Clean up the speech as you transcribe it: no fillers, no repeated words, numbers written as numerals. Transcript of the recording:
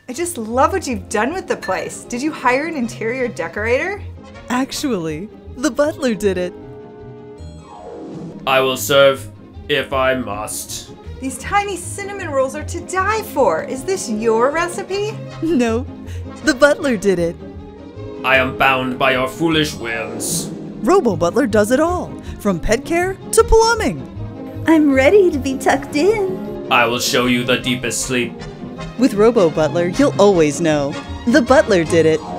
I just love what you've done with the place. Did you hire an interior decorator? Actually, the butler did it. I will serve if I must. These tiny cinnamon rolls are to die for. Is this your recipe? No, the butler did it. I am bound by your foolish whims. Robo-Butler does it all, from pet care to plumbing. I'm ready to be tucked in. I will show you the deepest sleep. With Robo-Butler, you'll always know. The butler did it.